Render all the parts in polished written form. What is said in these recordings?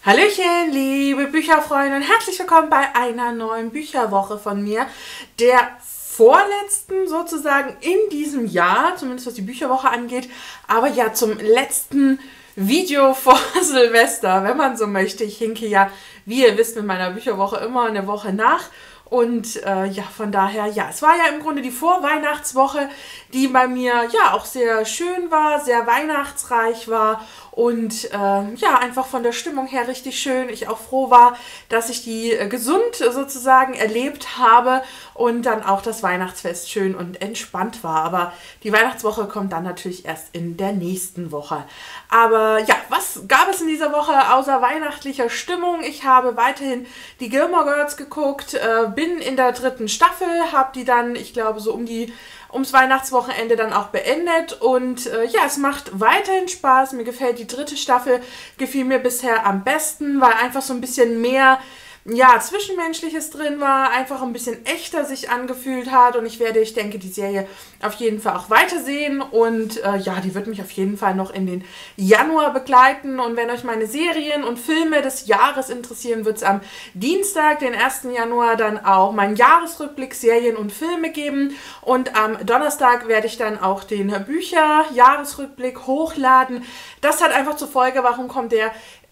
Hallöchen, liebe Bücherfreunde und herzlich willkommen bei einer neuen Bücherwoche von mir, der vorletzten sozusagen in diesem Jahr, zumindest was die Bücherwoche angeht, aber ja zum letzten Video vor Silvester, wenn man so möchte. Ich hinke ja, wie ihr wisst, mit meiner Bücherwoche immer eine Woche nach. Und ja, von daher, ja, es war ja im Grunde die Vorweihnachtswoche, die bei mir ja auch sehr schön war, sehr weihnachtsreich war und ja, einfach von der Stimmung her richtig schön. Ich auch froh war, dass ich die gesund sozusagen erlebt habe und dann auch das Weihnachtsfest schön und entspannt war. Aber die Weihnachtswoche kommt dann natürlich erst in der nächsten Woche. Aber ja, was gab es in dieser Woche außer weihnachtlicher Stimmung? Ich habe weiterhin die Gilmore Girls geguckt, bin in der 3. Staffel, habe die dann, ich glaube, so ums Weihnachtswochenende dann auch beendet und ja, es macht weiterhin Spaß. Mir gefällt die 3. Staffel, gefiel mir bisher am besten, weil einfach so ein bisschen mehr ja, Zwischenmenschliches drin war, einfach ein bisschen echter sich angefühlt hat und ich denke, die Serie auf jeden Fall auch weitersehen und ja, die wird mich auf jeden Fall noch in den Januar begleiten und wenn euch meine Serien und Filme des Jahres interessieren, wird es am Dienstag, den 1. Januar, dann auch meinen Jahresrückblick Serien und Filme geben und am Donnerstag werde ich dann auch den Bücher-Jahresrückblick hochladen. Das hat einfach zur Folge, warum kommt der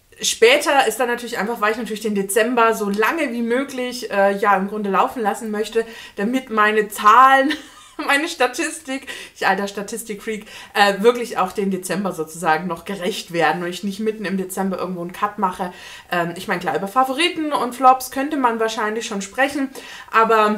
später ist dann natürlich einfach, weil ich natürlich den Dezember so lange wie möglich ja im Grunde laufen lassen möchte, damit meine Zahlen, meine Statistik, ich alter Statistikfreak, wirklich auch den Dezember sozusagen noch gerecht werden und ich nicht mitten im Dezember irgendwo einen Cut mache. Ich meine, klar, über Favoriten und Flops könnte man wahrscheinlich schon sprechen, aber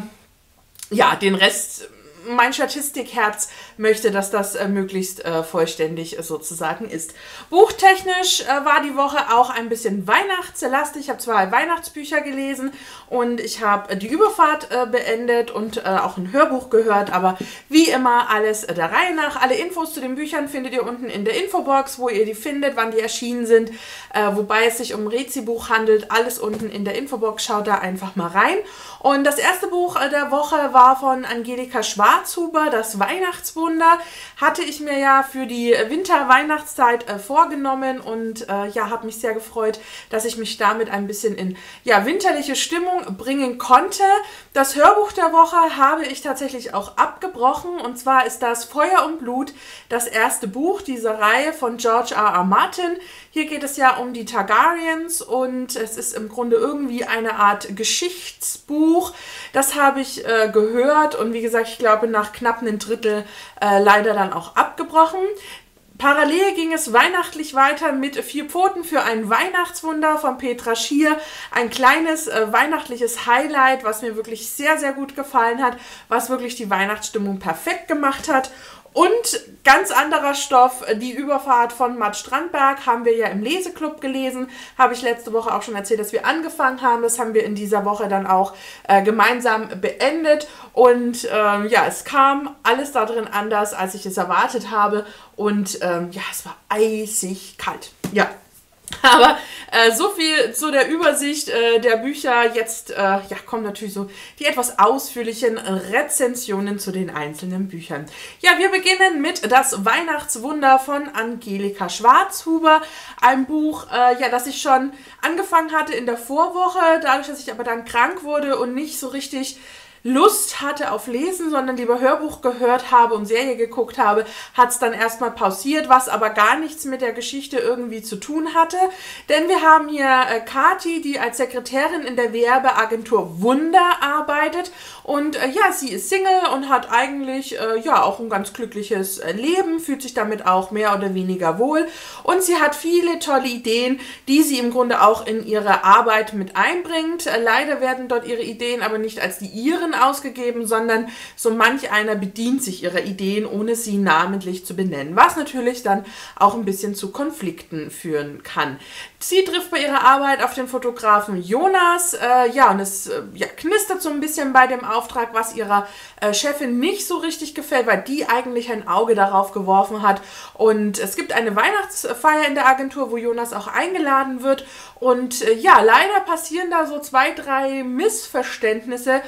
ja, den Rest, mein Statistikherz möchte, dass das möglichst vollständig sozusagen ist. Buchtechnisch war die Woche auch ein bisschen weihnachtslastig. Ich habe 2 Weihnachtsbücher gelesen und ich habe die Überfahrt beendet und auch ein Hörbuch gehört, aber wie immer alles der Reihe nach. Alle Infos zu den Büchern findet ihr unten in der Infobox, wo ihr die findet, wann die erschienen sind, wobei es sich um ein Rezi-Buch handelt. Alles unten in der Infobox, schaut da einfach mal rein. Und das erste Buch der Woche war von Angelika Schwarzhuber, das Weihnachtswunder. Hatte ich mir ja für die Winter-Weihnachtszeit vorgenommen und ja, habe mich sehr gefreut, dass ich mich damit ein bisschen in ja, winterliche Stimmung bringen konnte. Das Hörbuch der Woche habe ich tatsächlich auch abgebrochen und zwar ist das Feuer und Blut, das erste Buch dieser Reihe von George R.R. Martin. Hier geht es ja um die Targaryens und es ist im Grunde irgendwie eine Art Geschichtsbuch. Das habe ich gehört und wie gesagt, ich glaube nach knapp einem Drittel leider dann auch abgebrochen. Parallel ging es weihnachtlich weiter mit 4 Pfoten für ein Weihnachtswunder von Petra Schier. Ein kleines weihnachtliches Highlight, was mir wirklich sehr, sehr gut gefallen hat, was wirklich die Weihnachtsstimmung perfekt gemacht hat. Und ganz anderer Stoff, die Überfahrt von Matt Strandberg haben wir ja im Leseklub gelesen. Habe ich letzte Woche auch schon erzählt, dass wir angefangen haben. Das haben wir in dieser Woche dann auch gemeinsam beendet. Und ja, es kam alles da drin anders, als ich es erwartet habe. Und ja, es war eisig kalt. Ja. Aber so viel zu der Übersicht der Bücher. Jetzt ja, kommen natürlich so die etwas ausführlichen Rezensionen zu den einzelnen Büchern. Ja, wir beginnen mit Das Weihnachtswunder von Angelika Schwarzhuber. Ein Buch, ja, das ich schon angefangen hatte in der Vorwoche. Dadurch, dass ich aber dann krank wurde und nicht so richtig Lust hatte auf Lesen, sondern lieber Hörbuch gehört habe und Serie geguckt habe, hat es dann erstmal pausiert, was aber gar nichts mit der Geschichte irgendwie zu tun hatte. Denn wir haben hier Kathi, die als Sekretärin in der Werbeagentur Wunder arbeitet und ja, sie ist Single und hat eigentlich ja auch ein ganz glückliches Leben, fühlt sich damit auch mehr oder weniger wohl und sie hat viele tolle Ideen, die sie im Grunde auch in ihre Arbeit mit einbringt. Leider werden dort ihre Ideen aber nicht als die ihren ausgegeben, sondern so manch einer bedient sich ihrer Ideen, ohne sie namentlich zu benennen, was natürlich dann auch ein bisschen zu Konflikten führen kann. Sie trifft bei ihrer Arbeit auf den Fotografen Jonas, ja, und es ja, knistert so ein bisschen bei dem Auftrag, was ihrer Chefin nicht so richtig gefällt, weil die eigentlich ein Auge darauf geworfen hat. Und es gibt eine Weihnachtsfeier in der Agentur, wo Jonas auch eingeladen wird. Und ja, leider passieren da so 2, 3 Missverständnisse, die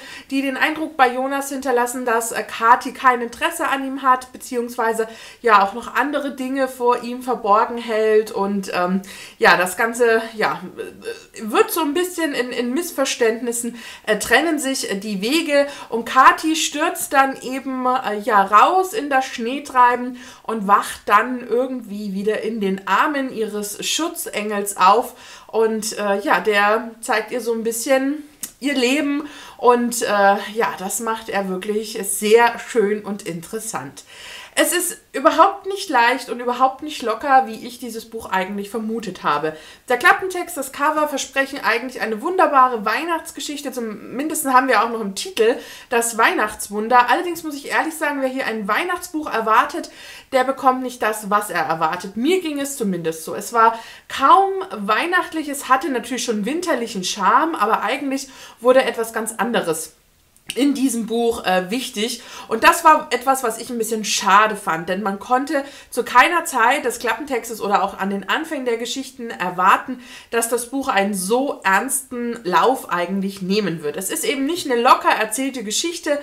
den Eindruck bei Jonas hinterlassen, dass Kathi kein Interesse an ihm hat, beziehungsweise ja auch noch andere Dinge vor ihm verborgen hält. Und ja, das Ganze ja, wird so ein bisschen in Missverständnissen, trennen sich die Wege und Kathi stürzt dann eben ja raus in das Schneetreiben und wacht dann irgendwie wieder in den Armen ihres Schutzengels auf. Und ja, der zeigt ihr so ein bisschen ihr Leben und ja, das macht er wirklich sehr schön und interessant. Es ist überhaupt nicht leicht und überhaupt nicht locker, wie ich dieses Buch eigentlich vermutet habe. Der Klappentext, das Cover versprechen eigentlich eine wunderbare Weihnachtsgeschichte. Zumindest haben wir auch noch im Titel das Weihnachtswunder. Allerdings muss ich ehrlich sagen, wer hier ein Weihnachtsbuch erwartet, der bekommt nicht das, was er erwartet. Mir ging es zumindest so. Es war kaum weihnachtlich, es hatte natürlich schon winterlichen Charme, aber eigentlich wurde etwas ganz anderes in diesem Buch wichtig. Und das war etwas, was ich ein bisschen schade fand, denn man konnte zu keiner Zeit des Klappentextes oder auch an den Anfängen der Geschichten erwarten, dass das Buch einen so ernsten Lauf eigentlich nehmen wird. Es ist eben nicht eine locker erzählte Geschichte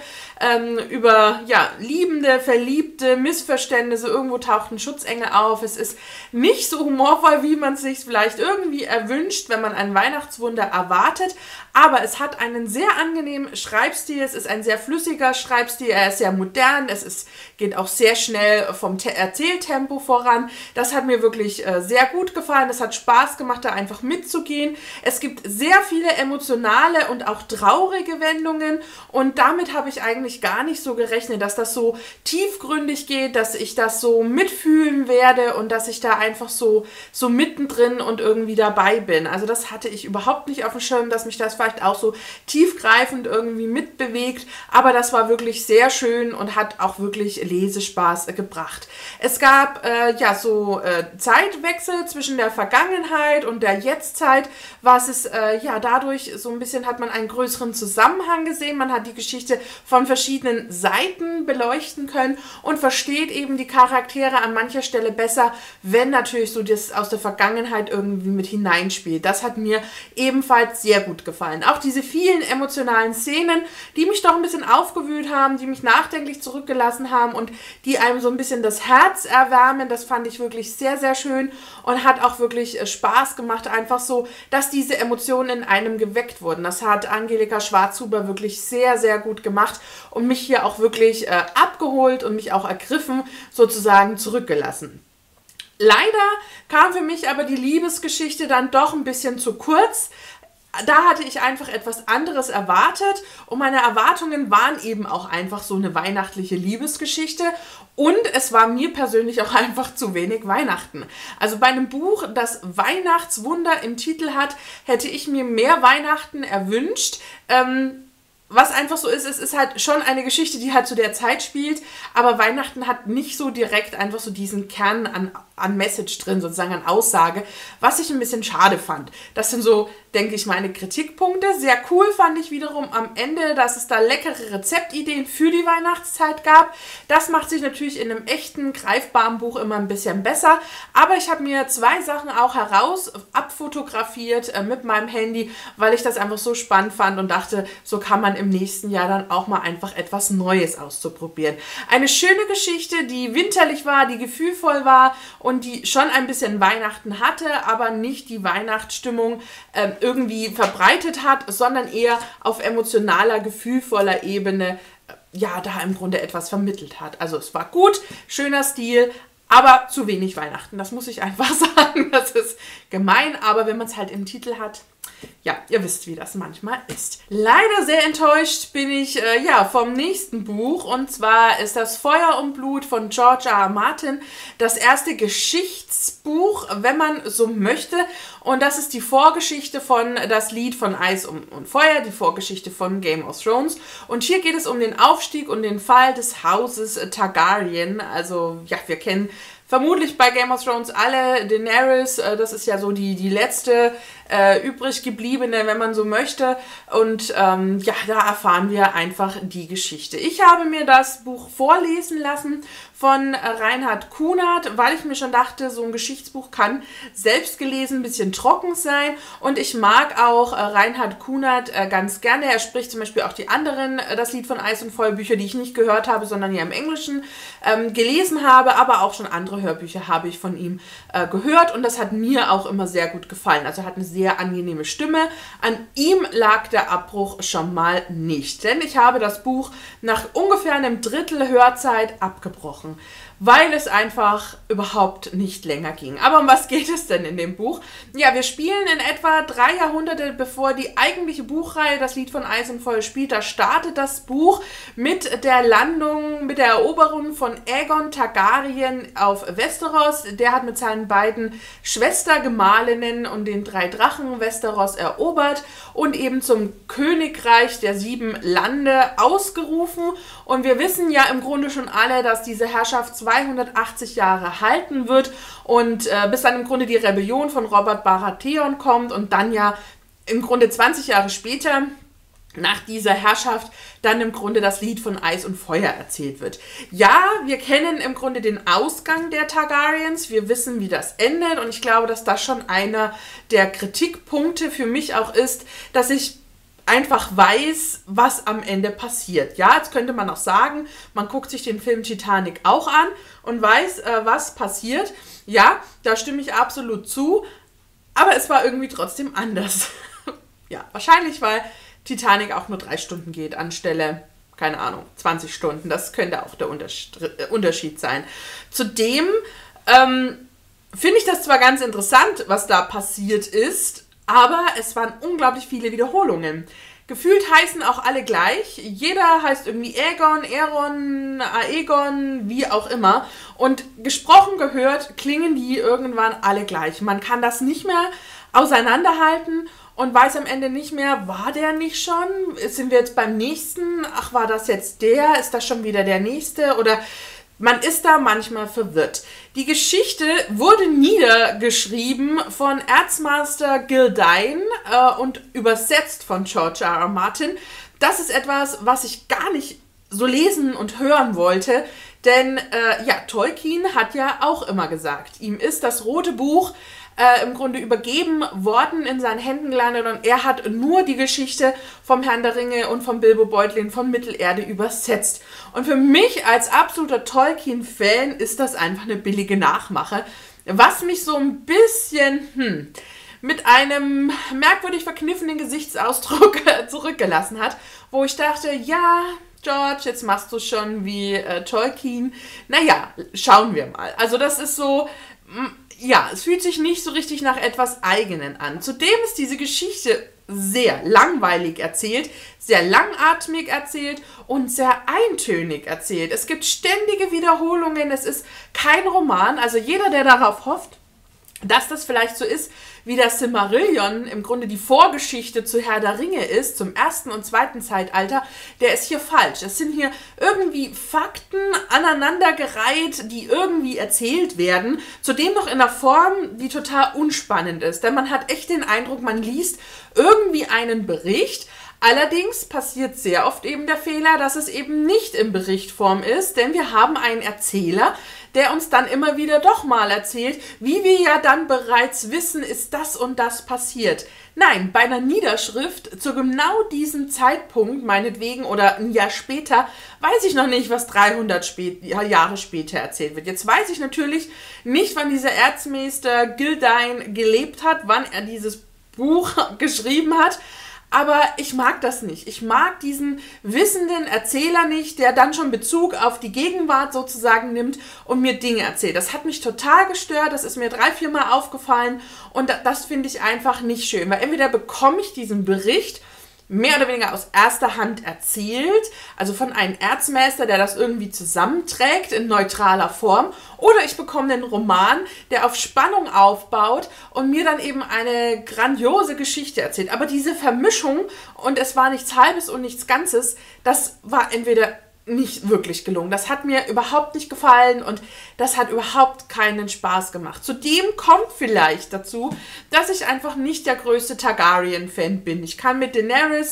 über ja, liebende, verliebte Missverständnisse. Irgendwo taucht ein Schutzengel auf. Es ist nicht so humorvoll, wie man es sich vielleicht irgendwie erwünscht, wenn man ein Weihnachtswunder erwartet, aber es hat einen sehr angenehmen Schreibstil. Es ist ein sehr flüssiger Schreibstil, er ist sehr modern, geht auch sehr schnell vom Erzähltempo voran. Das hat mir wirklich sehr gut gefallen, es hat Spaß gemacht, da einfach mitzugehen. Es gibt sehr viele emotionale und auch traurige Wendungen und damit habe ich eigentlich gar nicht so gerechnet, dass das so tiefgründig geht, dass ich das so mitfühlen werde und dass ich da einfach so mittendrin und irgendwie dabei bin. Also das hatte ich überhaupt nicht auf dem Schirm, dass mich das vielleicht auch so tiefgreifend irgendwie mitbewegt, aber das war wirklich sehr schön und hat auch wirklich Lesespaß gebracht. Es gab ja so Zeitwechsel zwischen der Vergangenheit und der Jetztzeit, was es ja dadurch so ein bisschen hat man einen größeren Zusammenhang gesehen, man hat die Geschichte von verschiedenen Seiten beleuchten können und versteht eben die Charaktere an mancher Stelle besser, wenn natürlich so das aus der Vergangenheit irgendwie mit hineinspielt. Das hat mir ebenfalls sehr gut gefallen. Auch diese vielen emotionalen Szenen, die mich doch ein bisschen aufgewühlt haben, die mich nachdenklich zurückgelassen haben und die einem so ein bisschen das Herz erwärmen, das fand ich wirklich sehr, sehr schön und hat auch wirklich Spaß gemacht, einfach so, dass diese Emotionen in einem geweckt wurden. Das hat Angelika Schwarzhuber wirklich sehr, sehr gut gemacht und mich hier auch wirklich abgeholt und mich auch ergriffen, sozusagen zurückgelassen. Leider kam für mich aber die Liebesgeschichte dann doch ein bisschen zu kurz. Da hatte ich einfach etwas anderes erwartet und meine Erwartungen waren eben auch einfach so eine weihnachtliche Liebesgeschichte und es war mir persönlich auch einfach zu wenig Weihnachten. Also bei einem Buch, das Weihnachtswunder im Titel hat, hätte ich mir mehr Weihnachten erwünscht. Was einfach so ist, es ist halt schon eine Geschichte, die halt zu der Zeit spielt, aber Weihnachten hat nicht so direkt einfach so diesen Kern an Message drin, sozusagen an Aussage, was ich ein bisschen schade fand. Das sind so, denke ich, meine Kritikpunkte. Sehr cool fand ich wiederum am Ende, dass es da leckere Rezeptideen für die Weihnachtszeit gab. Das macht sich natürlich in einem echten, greifbaren Buch immer ein bisschen besser, aber ich habe mir 2 Sachen auch abfotografiert mit meinem Handy, weil ich das einfach so spannend fand und dachte, so kann man im nächsten Jahr dann auch mal einfach etwas Neues auszuprobieren. Eine schöne Geschichte, die winterlich war, die gefühlvoll war und die schon ein bisschen Weihnachten hatte, aber nicht die Weihnachtsstimmung irgendwie verbreitet hat, sondern eher auf emotionaler, gefühlvoller Ebene ja, da im Grunde etwas vermittelt hat. Also es war gut, schöner Stil, aber zu wenig Weihnachten. Das muss ich einfach sagen. Das ist gemein, aber wenn man es halt im Titel hat, ja, ihr wisst, wie das manchmal ist. Leider sehr enttäuscht bin ich ja, vom nächsten Buch. Und zwar ist das Feuer und Blut von George R. R. Martin. Das erste Geschichtsbuch, wenn man so möchte. Und das ist die Vorgeschichte von Das Lied von Eis und Feuer, die Vorgeschichte von Game of Thrones. Und hier geht es um den Aufstieg und den Fall des Hauses Targaryen. Also, ja, wir kennen vermutlich bei Game of Thrones alle Daenerys, das ist ja so die letzte übrig gebliebene, wenn man so möchte. Und ja, da erfahren wir einfach die Geschichte. Ich habe mir das Buch vorlesen lassen von Reinhard Kunert, weil ich mir schon dachte, so ein Geschichtsbuch kann selbst gelesen ein bisschen trocken sein. Und ich mag auch Reinhard Kunert ganz gerne. Er spricht zum Beispiel auch die anderen Das Lied von Eis und Feuer Bücher, die ich nicht gehört habe, sondern ja im Englischen gelesen habe. Aber auch schon andere Hörbücher habe ich von ihm gehört. Und das hat mir auch immer sehr gut gefallen. Also er hat eine sehr angenehme Stimme. An ihm lag der Abbruch schon mal nicht. Denn ich habe das Buch nach ungefähr einem Drittel Hörzeit abgebrochen, weil es einfach überhaupt nicht länger ging. Aber um was geht es denn in dem Buch? Ja, wir spielen in etwa 3 Jahrhunderte, bevor die eigentliche Buchreihe Das Lied von Eis und Feuer spielt. Da startet das Buch mit der Landung, mit der Eroberung von Aegon Targaryen auf Westeros. Der hat mit seinen beiden Schwestergemahlinnen und den 3 Drachen Westeros erobert und eben zum Königreich der 7 Lande ausgerufen. Und wir wissen ja im Grunde schon alle, dass diese Herrschaft 280 Jahre halten wird und bis dann im Grunde die Rebellion von Robert Baratheon kommt und dann ja im Grunde 20 Jahre später nach dieser Herrschaft dann im Grunde das Lied von Eis und Feuer erzählt wird. Ja, wir kennen im Grunde den Ausgang der Targaryens, wir wissen, wie das endet und ich glaube, dass das schon einer der Kritikpunkte für mich auch ist, dass ich einfach weiß, was am Ende passiert. Ja, jetzt könnte man auch sagen, man guckt sich den Film Titanic auch an und weiß, was passiert. Ja, da stimme ich absolut zu, aber es war irgendwie trotzdem anders. Ja, wahrscheinlich, weil Titanic auch nur 3 Stunden geht, anstelle, keine Ahnung, 20 Stunden. Das könnte auch der Unterschied sein. Zudem finde ich das zwar ganz interessant, was da passiert ist, aber es waren unglaublich viele Wiederholungen. Gefühlt heißen auch alle gleich. Jeder heißt irgendwie Aegon, Aeron, Aegon, wie auch immer. Und gesprochen gehört, klingen die irgendwann alle gleich. Man kann das nicht mehr auseinanderhalten und weiß am Ende nicht mehr, war der nicht schon? Sind wir jetzt beim nächsten? Ach, war das jetzt der? Ist das schon wieder der nächste? Oder man ist da manchmal verwirrt. Die Geschichte wurde niedergeschrieben von Erzmaster Gildain und übersetzt von George R.R. Martin. Das ist etwas, was ich gar nicht so lesen und hören wollte, denn ja, Tolkien hat ja auch immer gesagt, ihm ist das Rote Buch im Grunde übergeben worden, in seinen Händen gelandet und er hat nur die Geschichte vom Herrn der Ringe und vom Bilbo Beutlin von Mittelerde übersetzt. Und für mich als absoluter Tolkien-Fan ist das einfach eine billige Nachmache, was mich so ein bisschen mit einem merkwürdig verkniffenen Gesichtsausdruck zurückgelassen hat, wo ich dachte, ja, George, jetzt machst du schon wie Tolkien. Naja, schauen wir mal. Also das ist so, ja, es fühlt sich nicht so richtig nach etwas Eigenen an. Zudem ist diese Geschichte sehr langweilig erzählt, sehr langatmig erzählt und sehr eintönig erzählt. Es gibt ständige Wiederholungen, es ist kein Roman. Also jeder, der darauf hofft, dass das vielleicht so ist, wie das Silmarillion im Grunde die Vorgeschichte zu Herr der Ringe ist, zum 1. und 2. Zeitalter, der ist hier falsch. Es sind hier irgendwie Fakten aneinandergereiht, die irgendwie erzählt werden, zudem noch in einer Form, die total unspannend ist. Denn man hat echt den Eindruck, man liest irgendwie einen Bericht. Allerdings passiert sehr oft eben der Fehler, dass es eben nicht in Berichtform ist, denn wir haben einen Erzähler, der uns dann immer wieder doch mal erzählt, wie wir ja dann bereits wissen, ist das und das passiert. Nein, bei einer Niederschrift zu genau diesem Zeitpunkt, meinetwegen, oder ein Jahr später, weiß ich noch nicht, was 300 Jahre später erzählt wird. Jetzt weiß ich natürlich nicht, wann dieser Erzmeister Gildain gelebt hat, wann er dieses Buch geschrieben hat, aber ich mag das nicht. Ich mag diesen wissenden Erzähler nicht, der dann schon Bezug auf die Gegenwart sozusagen nimmt und mir Dinge erzählt. Das hat mich total gestört, das ist mir 3-4 Mal aufgefallen und das finde ich einfach nicht schön. Weil entweder bekomme ich diesen Bericht mehr oder weniger aus erster Hand erzählt, also von einem Erzmeister, der das irgendwie zusammenträgt in neutraler Form, oder ich bekomme einen Roman, der auf Spannung aufbaut und mir dann eben eine grandiose Geschichte erzählt. Aber diese Vermischung und es war nichts Halbes und nichts Ganzes, das war entweder nicht wirklich gelungen. Das hat mir überhaupt nicht gefallen und das hat überhaupt keinen Spaß gemacht. Zudem kommt vielleicht dazu, dass ich einfach nicht der größte Targaryen-Fan bin. Ich kann mit Daenerys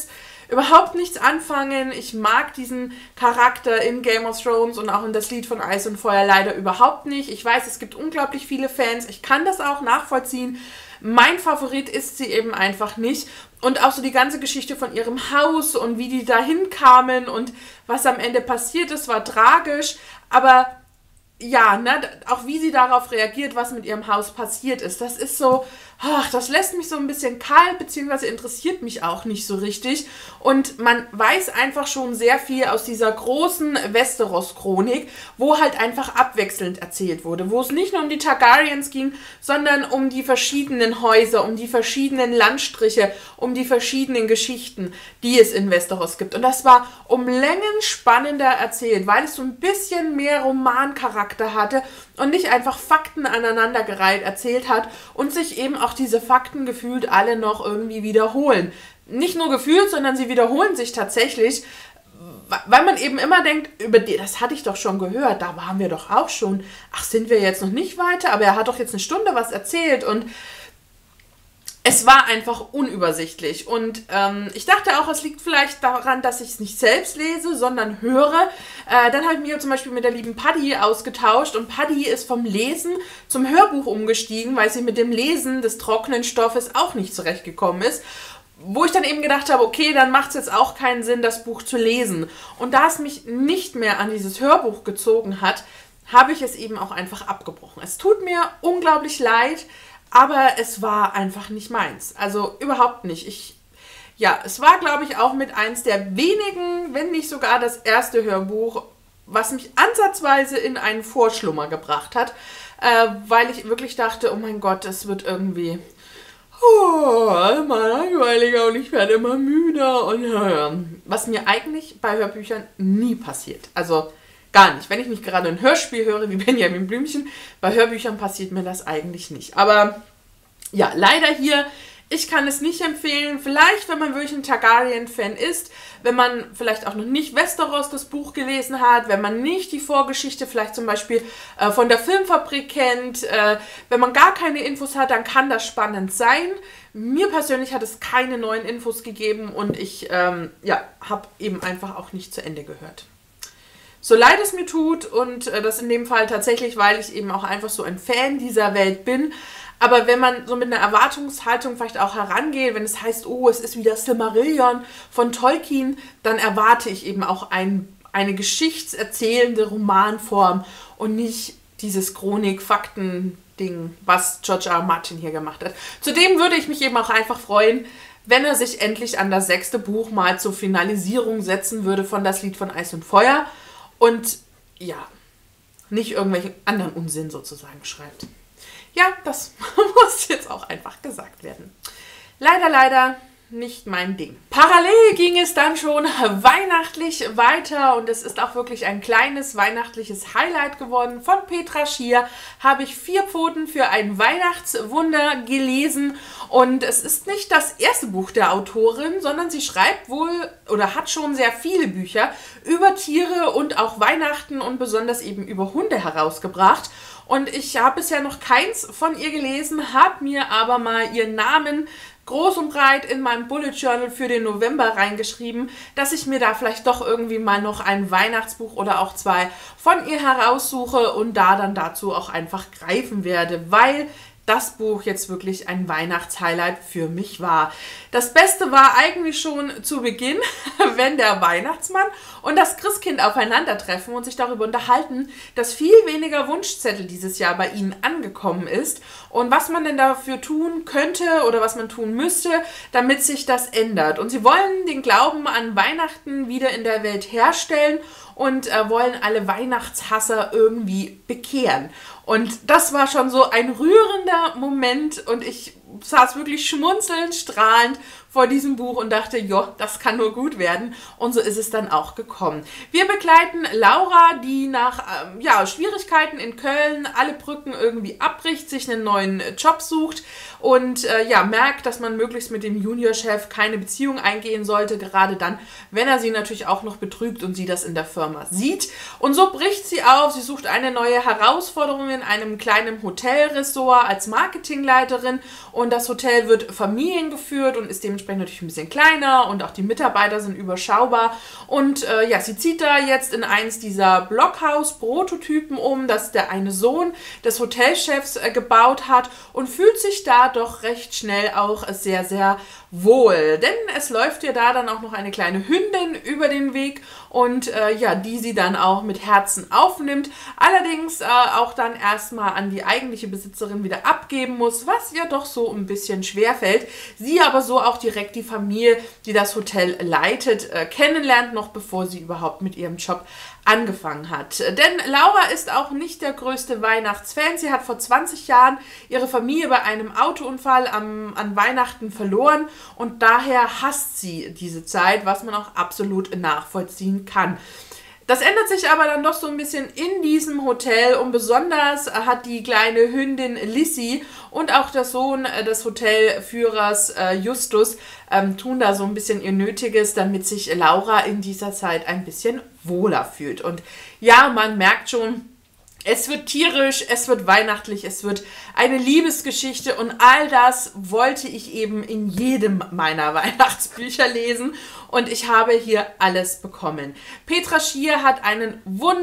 überhaupt nichts anfangen. Ich mag diesen Charakter in Game of Thrones und auch in das Lied von Eis und Feuer leider überhaupt nicht. Ich weiß, es gibt unglaublich viele Fans. Ich kann das auch nachvollziehen. Mein Favorit ist sie eben einfach nicht. Und auch so die ganze Geschichte von ihrem Haus und wie die dahin kamen und was am Ende passiert ist, war tragisch. Aber ja, ne, auch wie sie darauf reagiert, was mit ihrem Haus passiert ist, das ist so, ach, das lässt mich so ein bisschen kalt, beziehungsweise interessiert mich auch nicht so richtig. Und man weiß einfach schon sehr viel aus dieser großen Westeros-Chronik, wo halt einfach abwechselnd erzählt wurde, wo es nicht nur um die Targaryens ging, sondern um die verschiedenen Häuser, um die verschiedenen Landstriche, um die verschiedenen Geschichten, die es in Westeros gibt. Und das war um Längen spannender erzählt, weil es so ein bisschen mehr Romancharakter hatte und nicht einfach Fakten aneinandergereiht erzählt hat und sich eben auch diese Fakten gefühlt alle noch irgendwie wiederholen. Nicht nur gefühlt, sondern sie wiederholen sich tatsächlich, weil man eben immer denkt, das hatte ich doch schon gehört, da waren wir doch auch schon. Ach, sind wir jetzt noch nicht weiter? Aber er hat doch jetzt eine Stunde was erzählt und es war einfach unübersichtlich und ich dachte auch, es liegt vielleicht daran, dass ich es nicht selbst lese, sondern höre. Dann habe ich mich zum Beispiel mit der lieben Paddy ausgetauscht und Paddy ist vom Lesen zum Hörbuch umgestiegen, weil sie mit dem Lesen des trockenen Stoffes auch nicht zurechtgekommen ist. Wo ich dann eben gedacht habe, okay, dann macht es jetzt auch keinen Sinn, das Buch zu lesen. Und da es mich nicht mehr an dieses Hörbuch gezogen hat, habe ich es eben auch einfach abgebrochen. Es tut mir unglaublich leid, aber es war einfach nicht meins. Also überhaupt nicht. Es war, glaube ich, auch mit eins der wenigen, wenn nicht sogar das erste Hörbuch, was mich ansatzweise in einen Vorschlummer gebracht hat, weil ich wirklich dachte, oh mein Gott, das wird irgendwie immer langweiliger und ich werde immer müder. Und was mir eigentlich bei Hörbüchern nie passiert. Also gar nicht. Wenn ich nicht gerade ein Hörspiel höre, wie Benjamin Blümchen, bei Hörbüchern passiert mir das eigentlich nicht. Aber ja, leider hier, ich kann es nicht empfehlen. Vielleicht, wenn man wirklich ein Targaryen-Fan ist, wenn man vielleicht auch noch nicht Westeros das Buch gelesen hat, wenn man nicht die Vorgeschichte vielleicht zum Beispiel von der Filmfabrik kennt, wenn man gar keine Infos hat, dann kann das spannend sein. Mir persönlich hat es keine neuen Infos gegeben und ich habe eben einfach auch nicht zu Ende gehört. So leid es mir tut und das in dem Fall tatsächlich, weil ich eben auch einfach so ein Fan dieser Welt bin. Aber wenn man so mit einer Erwartungshaltung vielleicht auch herangeht, wenn es heißt, oh, es ist wieder Silmarillion von Tolkien, dann erwarte ich eben auch eine geschichtserzählende Romanform und nicht dieses Chronik-Fakten-Ding, was George R. R. Martin hier gemacht hat. Zudem würde ich mich eben auch einfach freuen, wenn er sich endlich an das 6. Buch mal zur Finalisierung setzen würde von Das Lied von Eis und Feuer. Und ja, nicht irgendwelchen anderen Unsinn sozusagen schreibt. Ja, das muss jetzt auch einfach gesagt werden. Leider nicht mein Ding. Parallel ging es dann schon weihnachtlich weiter und es ist auch wirklich ein kleines weihnachtliches Highlight geworden. Von Petra Schier habe ich 4 Pfoten für ein Weihnachtswunder gelesen und es ist nicht das erste Buch der Autorin, sondern sie schreibt wohl oder hat schon sehr viele Bücher über Tiere und auch Weihnachten und besonders eben über Hunde herausgebracht. Und ich habe bisher noch keins von ihr gelesen, habe mir aber mal ihren Namen groß und breit in meinem Bullet Journal für den November reingeschrieben, dass ich mir da vielleicht doch irgendwie mal noch ein Weihnachtsbuch oder auch 2 von ihr heraussuche und da dann dazu auch einfach greifen werde, weil das Buch jetzt wirklich ein Weihnachtshighlight für mich war. Das Beste war eigentlich schon zu Beginn, wenn der Weihnachtsmann und das Christkind aufeinandertreffen und sich darüber unterhalten, dass viel weniger Wunschzettel dieses Jahr bei ihnen angekommen ist und was man denn dafür tun könnte oder was man tun müsste, damit sich das ändert. Und sie wollen den Glauben an Weihnachten wieder in der Welt herstellen und wollen alle Weihnachtshasser irgendwie bekehren. Und das war schon so ein rührender Moment und ich saß wirklich schmunzelnd, strahlend vor diesem Buch und dachte, ja, das kann nur gut werden. Und so ist es dann auch gekommen. Wir begleiten Laura, die nach Schwierigkeiten in Köln alle Brücken irgendwie abbricht, sich einen neuen Job sucht und ja, merkt, dass man möglichst mit dem Juniorchef keine Beziehung eingehen sollte, gerade dann, wenn er sie natürlich auch noch betrügt und sie das in der Firma sieht. Und so bricht sie auf, sie sucht eine neue Herausforderung in einem kleinen Hotelressort als Marketingleiterin und das Hotel wird familiengeführt und ist dementsprechend natürlich ein bisschen kleiner und auch die Mitarbeiter sind überschaubar und ja, sie zieht da jetzt in eins dieser Blockhaus-Prototypen um, das der eine Sohn des Hotelchefs gebaut hat und fühlt sich da doch recht schnell auch sehr, sehr wohl. Denn es läuft ihr da dann auch noch eine kleine Hündin über den Weg und ja, die sie dann auch mit Herzen aufnimmt. Allerdings auch dann erstmal an die eigentliche Besitzerin wieder abgeben muss, was ihr doch so ein bisschen schwer fällt. Sie aber so auch direkt die Familie, die das Hotel leitet, kennenlernt, noch bevor sie überhaupt mit ihrem Job angefangen hat. Denn Laura ist auch nicht der größte Weihnachtsfan. Sie hat vor 20 Jahren ihre Familie bei einem Autounfall an Weihnachten verloren und daher hasst sie diese Zeit, was man auch absolut nachvollziehen kann. Das ändert sich aber dann doch so ein bisschen in diesem Hotel und besonders hat die kleine Hündin Lissy und auch der Sohn des Hotelführers Justus tun da so ein bisschen ihr Nötiges, damit sich Laura in dieser Zeit ein bisschen wohler fühlt. Und ja, man merkt schon, es wird tierisch, es wird weihnachtlich, es wird eine Liebesgeschichte und all das wollte ich eben in jedem meiner Weihnachtsbücher lesen und ich habe hier alles bekommen. Petra Schier hat einen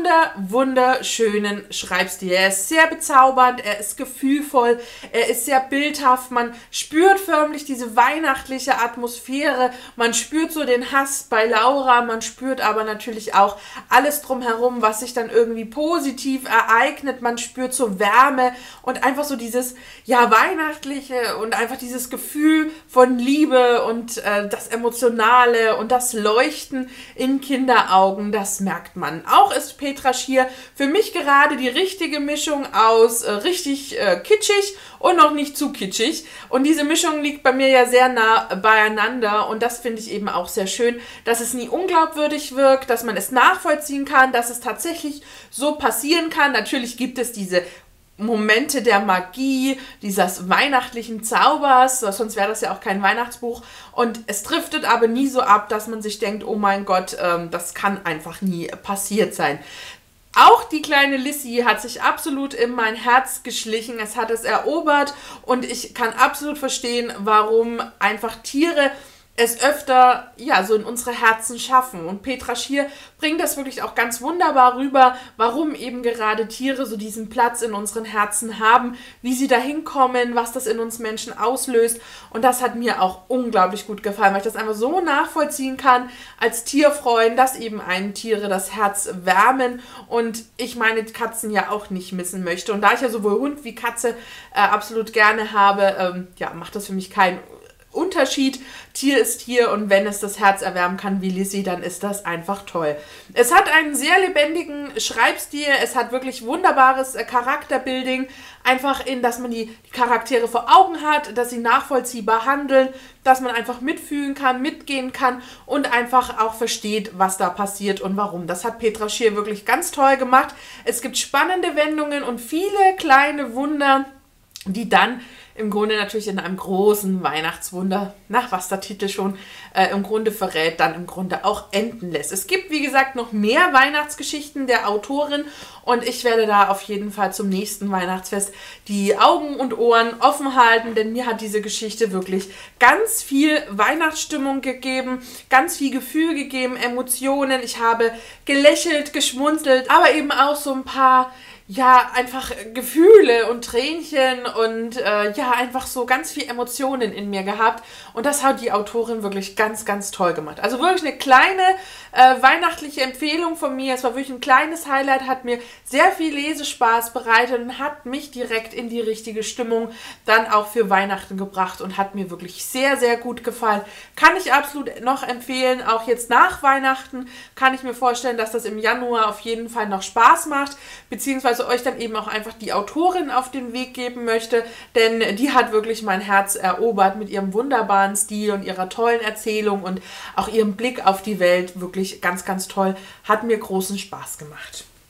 wunderschönen Schreibstil. Er ist sehr bezaubernd, er ist gefühlvoll, er ist sehr bildhaft, man spürt förmlich diese weihnachtliche Atmosphäre, man spürt so den Hass bei Laura, man spürt aber natürlich auch alles drumherum, was sich dann irgendwie positiv ereignet, man spürt so Wärme und einfach so dieses, ja, weihnachtliche und einfach dieses Gefühl von Liebe und das Emotionale und das Leuchten in Kinderaugen, das merkt man. Auch ist Petra Schier für mich gerade die richtige Mischung aus richtig kitschig und noch nicht zu kitschig. Und diese Mischung liegt bei mir ja sehr nah beieinander und das finde ich eben auch sehr schön, dass es nie unglaubwürdig wirkt, dass man es nachvollziehen kann, dass es tatsächlich so passieren kann. Natürlich gibt es diese Momente der Magie, dieses weihnachtlichen Zaubers, sonst wäre das ja auch kein Weihnachtsbuch und es driftet aber nie so ab, dass man sich denkt, oh mein Gott, das kann einfach nie passiert sein. Auch die kleine Lissy hat sich absolut in mein Herz geschlichen, es hat es erobert und ich kann absolut verstehen, warum einfach Tiere es öfter, ja, so in unsere Herzen schaffen. Und Petra Schier bringt das wirklich auch ganz wunderbar rüber, warum eben gerade Tiere so diesen Platz in unseren Herzen haben, wie sie da hinkommen, was das in uns Menschen auslöst. Und das hat mir auch unglaublich gut gefallen, weil ich das einfach so nachvollziehen kann als Tierfreund, dass eben einem Tiere das Herz wärmen und ich meine Katzen ja auch nicht missen möchte. Und da ich ja sowohl Hund wie Katze absolut gerne habe, ja, macht das für mich keinen Unterschied. Tier ist Tier und wenn es das Herz erwärmen kann wie Lissy, dann ist das einfach toll. Es hat einen sehr lebendigen Schreibstil, es hat wirklich wunderbares Charakterbuilding, einfach dass man die Charaktere vor Augen hat, dass sie nachvollziehbar handeln, dass man einfach mitfühlen kann, mitgehen kann und einfach auch versteht, was da passiert und warum. Das hat Petra Schier wirklich ganz toll gemacht. Es gibt spannende Wendungen und viele kleine Wunder, die dann im Grunde natürlich in einem großen Weihnachtswunder, nach was der Titel schon im Grunde verrät, dann im Grunde auch enden lässt. Es gibt, wie gesagt, noch mehr Weihnachtsgeschichten der Autorin und ich werde da auf jeden Fall zum nächsten Weihnachtsfest die Augen und Ohren offen halten, denn mir hat diese Geschichte wirklich ganz viel Weihnachtsstimmung gegeben, ganz viel Gefühl gegeben, Emotionen. Ich habe gelächelt, geschmunzelt, aber eben auch so ein paar, ja, einfach Gefühle und Tränchen und ja, einfach so ganz viel Emotionen in mir gehabt. Und das hat die Autorin wirklich ganz toll gemacht. Also wirklich eine kleine weihnachtliche Empfehlung von mir. Es war wirklich ein kleines Highlight, hat mir sehr viel Lesespaß bereitet und hat mich direkt in die richtige Stimmung dann auch für Weihnachten gebracht und hat mir wirklich sehr gut gefallen. Kann ich absolut noch empfehlen. Auch jetzt nach Weihnachten kann ich mir vorstellen, dass das im Januar auf jeden Fall noch Spaß macht, beziehungsweise euch dann eben auch einfach die Autorin auf den Weg geben möchte, denn die hat wirklich mein Herz erobert mit ihrem wunderbaren Stil und ihrer tollen Erzählung und auch ihrem Blick auf die Welt. Wirklich ganz toll, hat mir großen Spaß gemacht.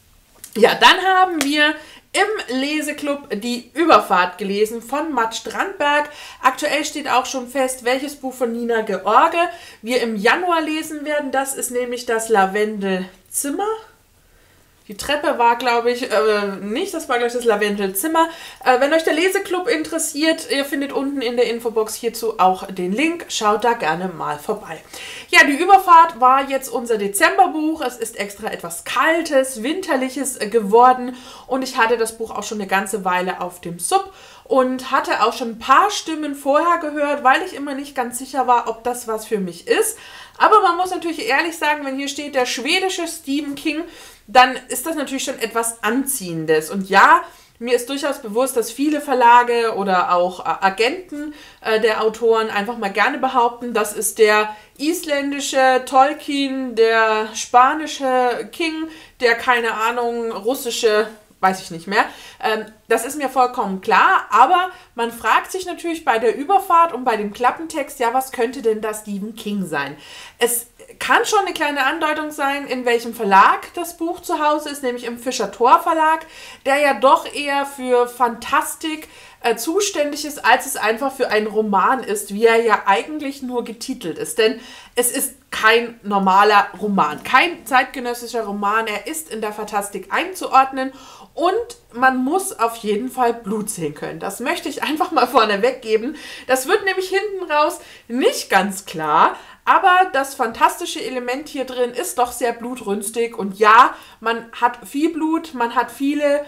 Ja, dann haben wir im Leseclub die Überfahrt gelesen von Matt Strandberg. Aktuell steht auch schon fest, welches Buch von Nina George wir im Januar lesen werden. Das ist nämlich das Lavendelzimmer. Die Treppe war, glaube ich, nicht. Das war, glaube ich, das Lavendelzimmer. Wenn euch der Leseclub interessiert, ihr findet unten in der Infobox hierzu auch den Link. Schaut da gerne mal vorbei. Ja, die Überfahrt war jetzt unser Dezemberbuch. Es ist extra etwas Kaltes, Winterliches geworden. Und ich hatte das Buch auch schon eine ganze Weile auf dem Sub. Und hatte auch schon ein paar Stimmen vorher gehört, weil ich immer nicht ganz sicher war, ob das was für mich ist. Aber man muss natürlich ehrlich sagen, wenn hier steht, der schwedische Stephen King, dann ist das natürlich schon etwas Anziehendes. Und ja, mir ist durchaus bewusst, dass viele Verlage oder auch Agenten der Autoren einfach mal gerne behaupten, das ist der isländische Tolkien, der spanische King, der, keine Ahnung, russische, weiß ich nicht mehr. Das ist mir vollkommen klar, aber man fragt sich natürlich bei der Überfahrt und bei dem Klappentext, ja, was könnte denn das Stephen King sein? Es kann schon eine kleine Andeutung sein, in welchem Verlag das Buch zu Hause ist, nämlich im Fischer-Thor Verlag, der ja doch eher für Fantastik zuständig ist, als es einfach für einen Roman ist, wie er ja eigentlich nur getitelt ist. Denn es ist kein normaler Roman, kein zeitgenössischer Roman. Er ist in der Fantastik einzuordnen und man muss auf jeden Fall Blut sehen können. Das möchte ich einfach mal vorne weggeben. Das wird nämlich hinten raus nicht ganz klar, aber das fantastische Element hier drin ist doch sehr blutrünstig. Und ja, man hat viel Blut, man hat viele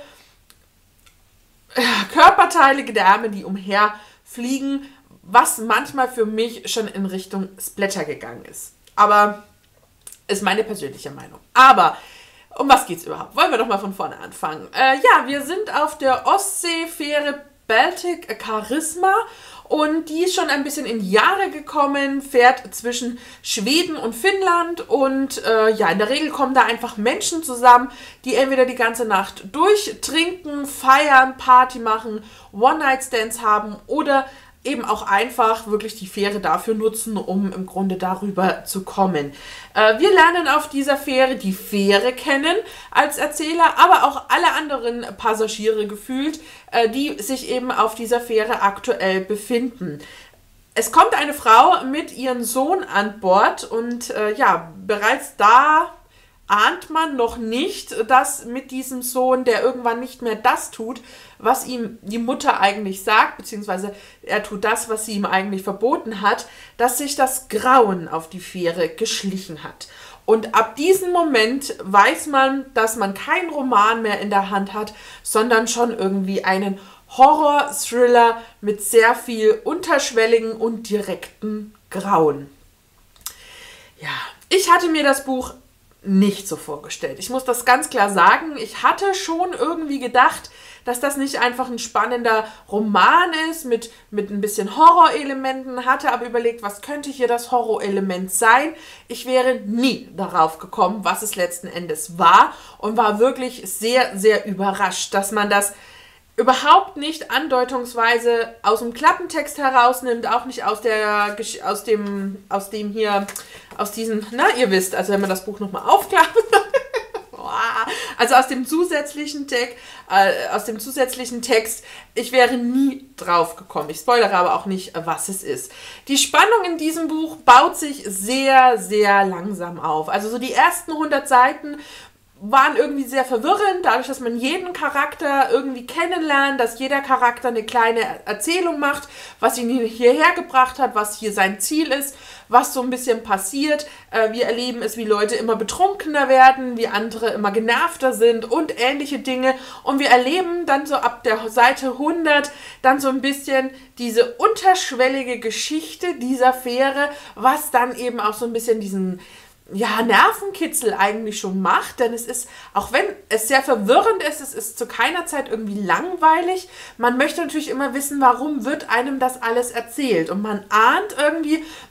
Körperteile, Gedärme, die umherfliegen, was manchmal für mich schon in Richtung Splatter gegangen ist. Aber ist meine persönliche Meinung. Aber um was geht's überhaupt? Wollen wir doch mal von vorne anfangen. Ja, wir sind auf der Ostseefähre Baltic Charisma und die ist schon ein bisschen in Jahre gekommen, fährt zwischen Schweden und Finnland und ja, in der Regel kommen da einfach Menschen zusammen, die entweder die ganze Nacht durchtrinken, feiern, Party machen, One-Night-Stands haben oder eben auch einfach wirklich die Fähre dafür nutzen, um im Grunde darüber zu kommen. Wir lernen auf dieser Fähre die Fähre kennen als Erzähler, aber auch alle anderen Passagiere gefühlt, die sich eben auf dieser Fähre aktuell befinden. Es kommt eine Frau mit ihrem Sohn an Bord und ja, bereits da ahnt man noch nicht, dass mit diesem Sohn, der irgendwann nicht mehr das tut, was ihm die Mutter eigentlich sagt, beziehungsweise er tut das, was sie ihm eigentlich verboten hat, dass sich das Grauen auf die Fähre geschlichen hat. Und ab diesem Moment weiß man, dass man keinen Roman mehr in der Hand hat, sondern schon irgendwie einen Horror-Thriller mit sehr viel unterschwelligen und direkten Grauen. Ja, ich hatte mir das Buch nicht so vorgestellt. Ich muss das ganz klar sagen. Ich hatte schon irgendwie gedacht, dass das nicht einfach ein spannender Roman ist mit ein bisschen Horrorelementen, hatte aber überlegt, was könnte hier das Horrorelement sein. Ich wäre nie darauf gekommen, was es letzten Endes war und war wirklich sehr, sehr überrascht, dass man das überhaupt nicht andeutungsweise aus dem Klappentext herausnimmt, auch nicht aus diesem, na, ihr wisst, also wenn man das Buch nochmal aufklappt, also aus dem zusätzlichen Text, ich wäre nie drauf gekommen. Ich spoilere aber auch nicht, was es ist. Die Spannung in diesem Buch baut sich sehr, sehr langsam auf. Also so die ersten 100 Seiten waren irgendwie sehr verwirrend, dadurch, dass man jeden Charakter irgendwie kennenlernt, dass jeder Charakter eine kleine Erzählung macht, was ihn hierher gebracht hat, was hier sein Ziel ist, was so ein bisschen passiert. Wir erleben es, wie Leute immer betrunkener werden, wie andere immer genervter sind und ähnliche Dinge. Und wir erleben dann so ab der Seite 100 dann so ein bisschen diese unterschwellige Geschichte dieser Fähre, was dann eben auch so ein bisschen diesen Nervenkitzel eigentlich schon macht, denn es ist, auch wenn es sehr verwirrend ist, es ist zu keiner Zeit irgendwie langweilig. Man möchte natürlich immer wissen, warum wird einem das alles erzählt und man ahnt irgendwie,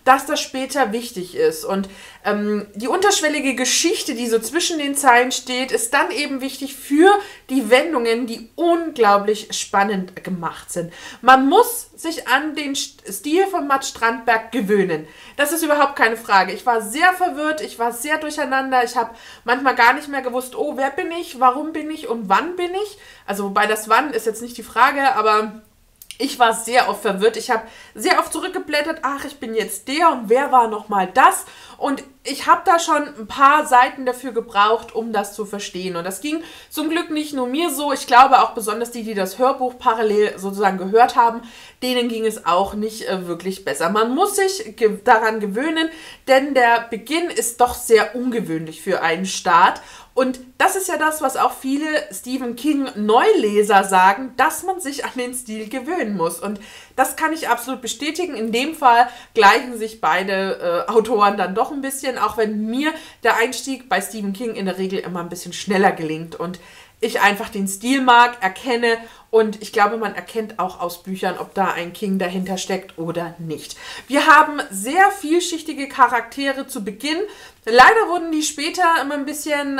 dass das später wichtig ist. Und die unterschwellige Geschichte, die so zwischen den Zeilen steht, ist dann eben wichtig für die Wendungen, die unglaublich spannend gemacht sind. Man muss sich an den Stil von Matt Strandberg gewöhnen. Das ist überhaupt keine Frage. Ich war sehr verwirrt, ich war sehr durcheinander. Ich habe manchmal gar nicht mehr gewusst, oh, wer bin ich, warum bin ich und wann bin ich? Also wobei das Wann ist jetzt nicht die Frage, aber ich war sehr oft verwirrt. Ich habe sehr oft zurückgeblättert, ach, ich bin jetzt der und wer war nochmal das? Und ich habe da schon ein paar Seiten dafür gebraucht, um das zu verstehen. Und das ging zum Glück nicht nur mir so. Ich glaube auch besonders die das Hörbuch parallel sozusagen gehört haben, denen ging es auch nicht wirklich besser. Man muss sich daran gewöhnen, denn der Beginn ist doch sehr ungewöhnlich für einen Start. Und das ist ja das, was auch viele Stephen King Neuleser sagen, dass man sich an den Stil gewöhnen muss. Und das kann ich absolut bestätigen. In dem Fall gleichen sich beide Autoren dann doch ein bisschen, auch wenn mir der Einstieg bei Stephen King in der Regel immer ein bisschen schneller gelingt und ich einfach den Stil mag, erkenne und ich glaube, man erkennt auch aus Büchern, ob da ein King dahinter steckt oder nicht. Wir haben sehr vielschichtige Charaktere zu Beginn. Leider wurden die später immer ein bisschen,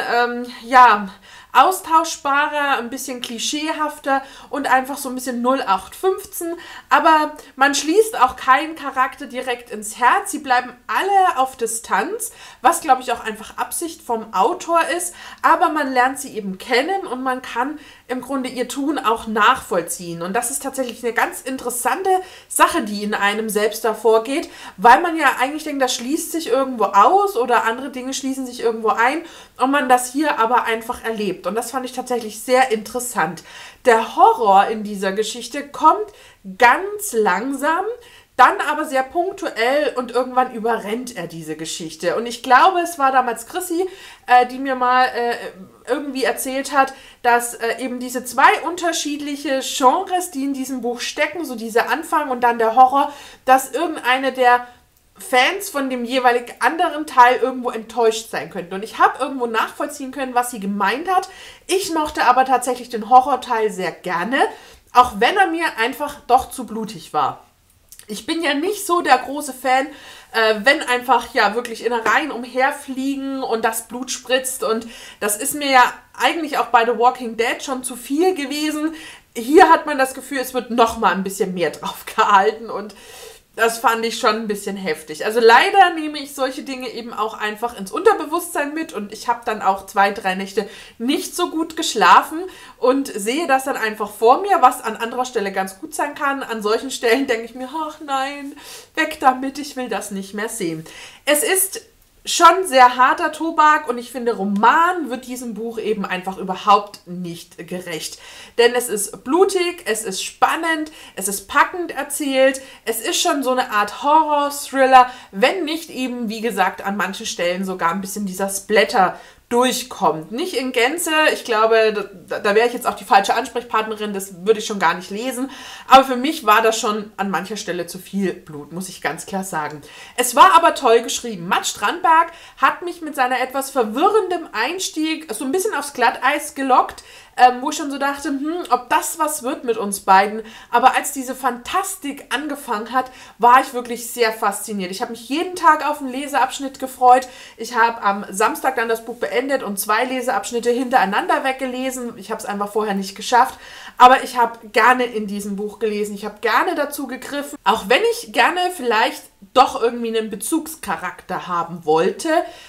austauschbarer, ein bisschen klischeehafter und einfach so ein bisschen 0815. Aber man schließt auch keinen Charakter direkt ins Herz. Sie bleiben alle auf Distanz, was, glaube ich, auch einfach Absicht vom Autor ist. Aber man lernt sie eben kennen und man kann im Grunde ihr Tun auch nachvollziehen. Und das ist tatsächlich eine ganz interessante Sache, die in einem selbst davor geht, weil man ja eigentlich denkt, das schließt sich irgendwo aus oder andere Dinge schließen sich irgendwo ein und man das hier aber einfach erlebt. Und das fand ich tatsächlich sehr interessant. Der Horror in dieser Geschichte kommt ganz langsam, dann aber sehr punktuell und irgendwann überrennt er diese Geschichte. Und ich glaube, es war damals Chrissy, die mir mal irgendwie erzählt hat, dass eben diese zwei unterschiedliche Genres, die in diesem Buch stecken, so dieser Anfang und dann der Horror, dass irgendeine der Fans von dem jeweilig anderen Teil irgendwo enttäuscht sein könnten. Und ich habe irgendwo nachvollziehen können, was sie gemeint hat. Ich mochte aber tatsächlich den Horrorteil sehr gerne, auch wenn er mir einfach doch zu blutig war. Ich bin ja nicht so der große Fan, wenn einfach ja wirklich Innereien umherfliegen und das Blut spritzt. Und das ist mir ja eigentlich auch bei The Walking Dead schon zu viel gewesen. Hier hat man das Gefühl, es wird noch mal ein bisschen mehr drauf gehalten und das fand ich schon ein bisschen heftig. Also leider nehme ich solche Dinge eben auch einfach ins Unterbewusstsein mit und ich habe dann auch 2, 3 Nächte nicht so gut geschlafen und sehe das dann einfach vor mir, was an anderer Stelle ganz gut sein kann. An solchen Stellen denke ich mir, ach nein, weg damit, ich will das nicht mehr sehen. Es ist schon sehr harter Tobak und ich finde, Roman wird diesem Buch eben einfach überhaupt nicht gerecht. Denn es ist blutig, es ist spannend, es ist packend erzählt, es ist schon so eine Art Horror-Thriller, wenn nicht eben, wie gesagt, an manchen Stellen sogar ein bisschen dieser Splatter durchkommt. Nicht in Gänze, ich glaube, da wäre ich jetzt auch die falsche Ansprechpartnerin, das würde ich schon gar nicht lesen, aber für mich war das schon an mancher Stelle zu viel Blut, muss ich ganz klar sagen. Es war aber toll geschrieben. Matt Strandberg hat mich mit seiner etwas verwirrendem Einstieg so ein bisschen aufs Glatteis gelockt, wo ich schon so dachte, ob das was wird mit uns beiden. Aber als diese Fantastik angefangen hat, war ich wirklich sehr fasziniert. Ich habe mich jeden Tag auf einen Leseabschnitt gefreut. Ich habe am Samstag dann das Buch beendet und 2 Leseabschnitte hintereinander weggelesen. Ich habe es einfach vorher nicht geschafft. Aber ich habe gerne in diesem Buch gelesen. Ich habe gerne dazu gegriffen. Auch wenn ich gerne vielleicht doch irgendwie einen Bezugscharakter haben wollte.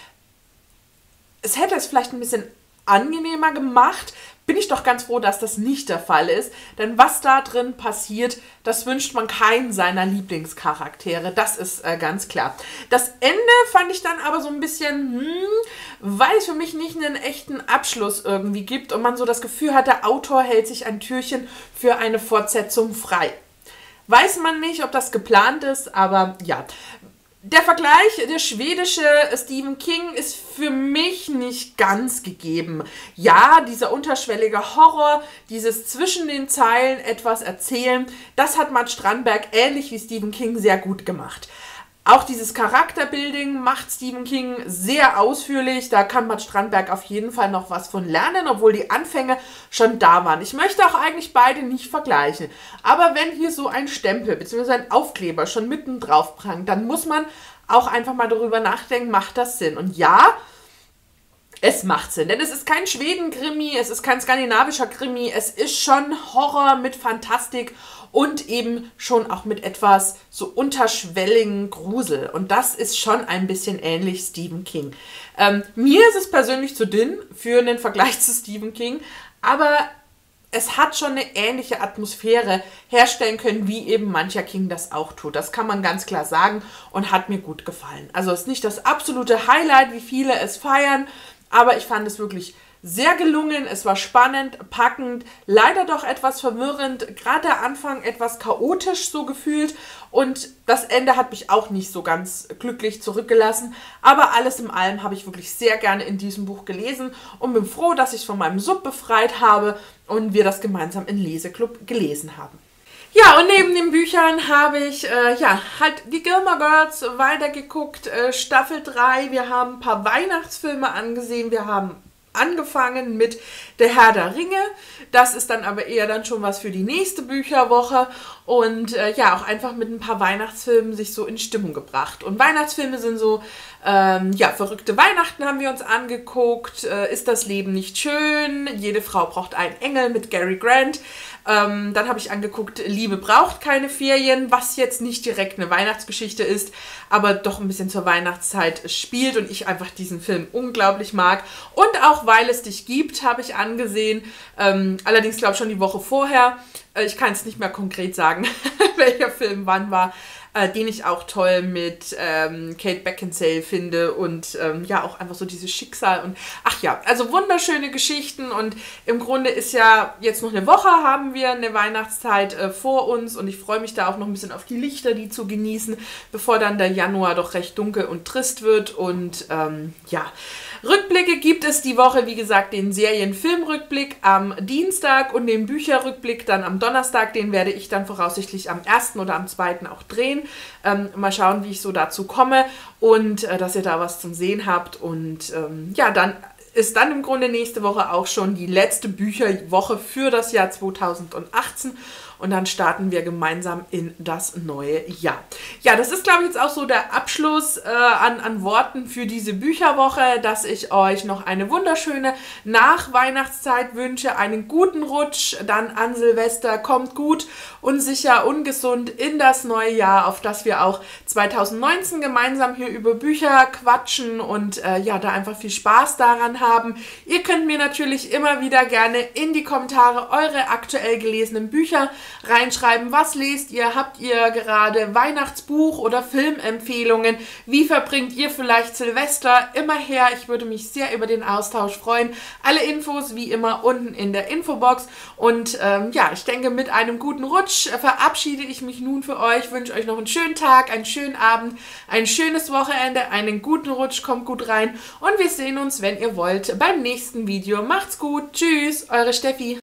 Es hätte es vielleicht ein bisschen angenehmer gemacht, bin ich doch ganz froh, dass das nicht der Fall ist. Denn was da drin passiert, das wünscht man keinen seiner Lieblingscharaktere. Das ist ganz klar. Das Ende fand ich dann aber so ein bisschen, weil es für mich nicht einen echten Abschluss irgendwie gibt und man so das Gefühl hat, der Autor hält sich ein Türchen für eine Fortsetzung frei. Weiß man nicht, ob das geplant ist, aber ja. Der Vergleich, der schwedische Stephen King ist für mich nicht ganz gegeben. Ja, dieser unterschwellige Horror, dieses zwischen den Zeilen etwas erzählen, das hat Matt Strandberg ähnlich wie Stephen King sehr gut gemacht. Auch dieses Charakterbuilding macht Stephen King sehr ausführlich. Da kann Matt Strandberg auf jeden Fall noch was von lernen, obwohl die Anfänge schon da waren. Ich möchte auch eigentlich beide nicht vergleichen. Aber wenn hier so ein Stempel bzw. ein Aufkleber schon mitten drauf prangt, dann muss man auch einfach mal darüber nachdenken, macht das Sinn? Und ja, es macht Sinn, denn es ist kein Schweden-Krimi, es ist kein skandinavischer Krimi, es ist schon Horror mit Fantastik und eben schon auch mit etwas so unterschwelligen Grusel. Und das ist schon ein bisschen ähnlich Stephen King. Mir ist es persönlich zu dünn für einen Vergleich zu Stephen King, aber es hat schon eine ähnliche Atmosphäre herstellen können, wie eben mancher King das auch tut. Das kann man ganz klar sagen und hat mir gut gefallen. Also es ist nicht das absolute Highlight, wie viele es feiern, aber ich fand es wirklich sehr gelungen. Es war spannend, packend, leider doch etwas verwirrend, gerade der Anfang etwas chaotisch so gefühlt und das Ende hat mich auch nicht so ganz glücklich zurückgelassen. Aber alles in allem habe ich wirklich sehr gerne in diesem Buch gelesen und bin froh, dass ich es von meinem Sub befreit habe und wir das gemeinsam im Leseklub gelesen haben. Ja, und neben den Büchern habe ich halt die Gilmore Girls weitergeguckt, Staffel 3. Wir haben ein paar Weihnachtsfilme angesehen. Wir haben angefangen mit Der Herr der Ringe. Das ist dann aber eher dann schon was für die nächste Bücherwoche. Und auch einfach mit ein paar Weihnachtsfilmen sich so in Stimmung gebracht. Und Weihnachtsfilme sind so, verrückte Weihnachten haben wir uns angeguckt. Ist das Leben nicht schön? Jede Frau braucht einen Engel mit Cary Grant. Dann habe ich angeguckt, Liebe braucht keine Ferien, was jetzt nicht direkt eine Weihnachtsgeschichte ist, aber doch ein bisschen zur Weihnachtszeit spielt und ich einfach diesen Film unglaublich mag. Und auch Weil es dich gibt, habe ich angesehen, allerdings glaube ich schon die Woche vorher. Ich kann es nicht mehr konkret sagen, welcher Film wann war. Den ich auch toll mit Kate Beckinsale finde und auch einfach so dieses Schicksal und also wunderschöne Geschichten und im Grunde ist ja jetzt noch eine Woche, haben wir eine Weihnachtszeit vor uns und ich freue mich da auch noch ein bisschen auf die Lichter, die zu genießen, bevor dann der Januar doch recht dunkel und trist wird und Rückblicke gibt es die Woche, wie gesagt, den Serien-Film-Rückblick am Dienstag und den Bücherrückblick dann am Donnerstag. Den werde ich dann voraussichtlich am 1. oder am 2. auch drehen. Mal schauen, wie ich so dazu komme und dass ihr da was zum Sehen habt. Und dann ist dann im Grunde nächste Woche auch schon die letzte Bücherwoche für das Jahr 2018. Und dann starten wir gemeinsam in das neue Jahr. Ja, das ist, glaube ich, jetzt auch so der Abschluss an Worten für diese Bücherwoche, dass ich euch noch eine wunderschöne Nachweihnachtszeit wünsche, einen guten Rutsch, dann an Silvester, kommt gut und sicher ungesund in das neue Jahr, auf das wir auch 2019 gemeinsam hier über Bücher quatschen und da einfach viel Spaß daran haben. Ihr könnt mir natürlich immer wieder gerne in die Kommentare eure aktuell gelesenen Bücher reinschreiben. Was lest ihr? Habt ihr gerade Weihnachtsbuch oder Filmempfehlungen? Wie verbringt ihr vielleicht Silvester? Immer her, ich würde mich sehr über den Austausch freuen. Alle Infos wie immer unten in der Infobox und ich denke, mit einem guten Rutsch verabschiede ich mich nun für euch, wünsche euch noch einen schönen Tag, einen schönen Abend, ein schönes Wochenende, einen guten Rutsch, kommt gut rein und wir sehen uns, wenn ihr wollt, beim nächsten Video. Macht's gut, tschüss, eure Steffi.